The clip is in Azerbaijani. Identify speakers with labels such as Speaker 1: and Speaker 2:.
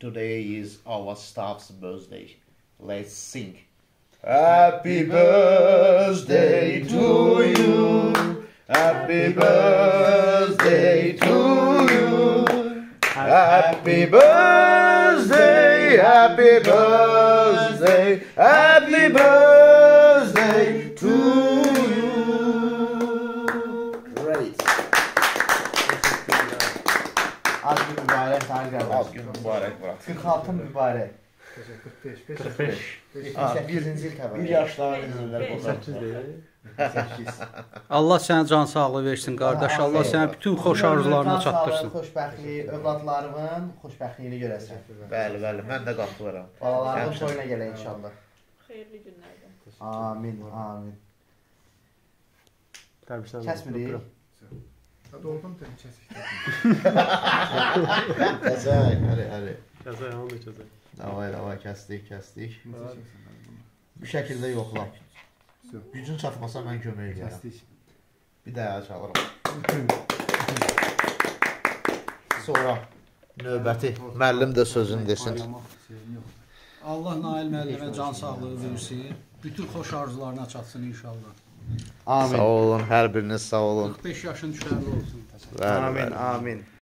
Speaker 1: today is our staff's birthday. Let's sing. Happy birthday to you. Happy birthday to you. Happy birthday, happy birthday, happy birthday to you. Great.
Speaker 2: Az gün mübarək, sağ qardaş.
Speaker 1: Az gün mübarək, Murat.
Speaker 2: 46 mübarək.
Speaker 3: 45.
Speaker 2: 78-ci il təvəllüd.
Speaker 1: Bir yaşların izinlər qotar.
Speaker 2: 8.
Speaker 4: Allah sənə can sağlığı versin qardaş. Allah sənə bütün xoş arzularına çatdırsın.
Speaker 2: Xoşbəxtlik, övladlarımın xoşbəxtliyini görəsən.
Speaker 1: Bəli, bəli, mən də qatılıram.
Speaker 2: Balalarımın toyuna gələ inşallah.
Speaker 5: Xeyirli günlərdə.
Speaker 2: Amin, amin. Kəsmirik.
Speaker 6: Hadi oradan da kesik.
Speaker 1: Kəsək, həli.
Speaker 3: Kəsək, onu da kəsək.
Speaker 1: Davay, kəsdik. Bu şəkildə yoxla. Gücün çatmasa mən kömək edərəm. Bir daha çalırım. Sonra növbəti müəllim də sözünü desin.
Speaker 4: Allah Nail müəllimə can sağlığı versin. Bütün xoş arzularına çatsın inşallah.
Speaker 2: Amin.
Speaker 1: Sağ olun, hər biriniz sağ olun.
Speaker 4: 45 yaşın düşərli olsun.
Speaker 2: Amin, amin.